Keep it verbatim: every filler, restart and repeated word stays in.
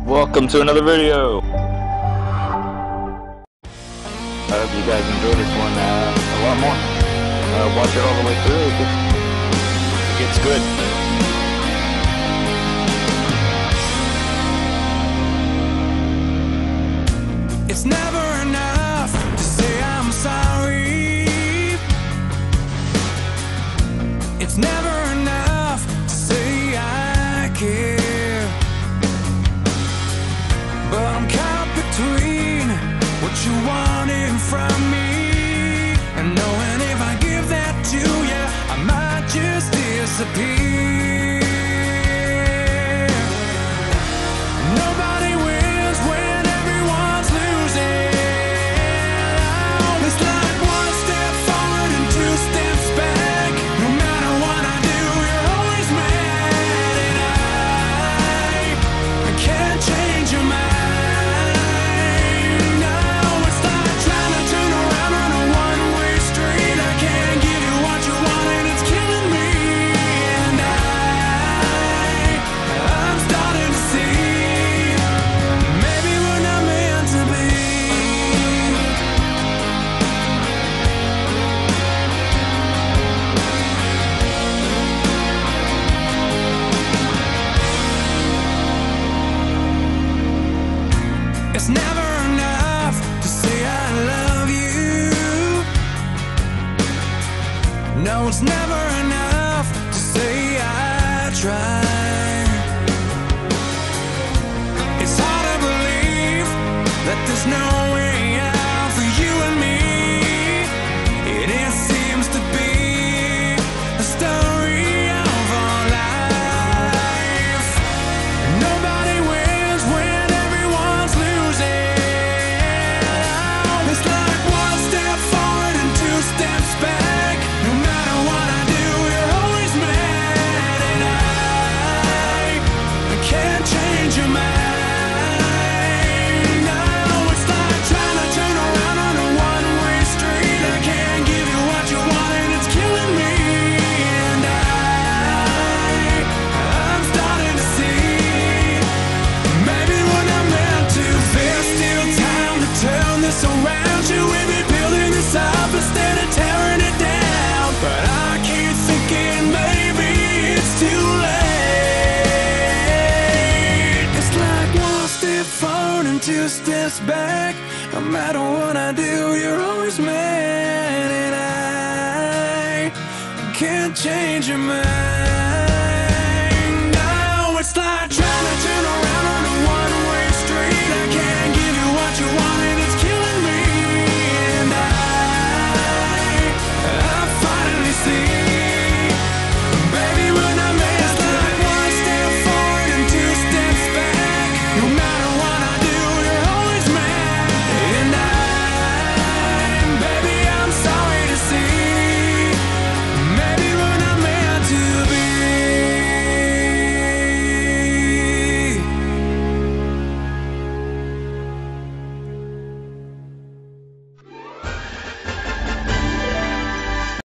Welcome to another video. I hope you guys enjoy this one uh, a lot more. Uh, watch it all the way through. It gets, it gets good. It's never enough to say I'm sorry. It's never enough to say I care. But I'm caught between what you wanted from me and knowing if I give that to you, I might just disappear. Nobody wins when everyone's losing. It's like one step forward and two steps back. No matter what I do, you're always mad, and I, I can't change your mind. It's never enough to say I love you. No, it's never enough to say I try. It's hard to believe that there's no way out for you and me. It is, seems to be the story of our life. Nobody wins when everyone's losing. It's like one step forward and two steps back. No matter what I do, you're always mad, and I, I can't change your mind. No, it's like trying to turn around on a one-way street. I can't give you what you want and it's killing me, and I, I'm starting to see maybe we're not meant to. There's still time to turn this around. Should we be building this up instead of tearing it down? But I keep thinking maybe it's too late. It's like one step forward and two steps back. No matter what I do, you're always mad, and I can't change your mind.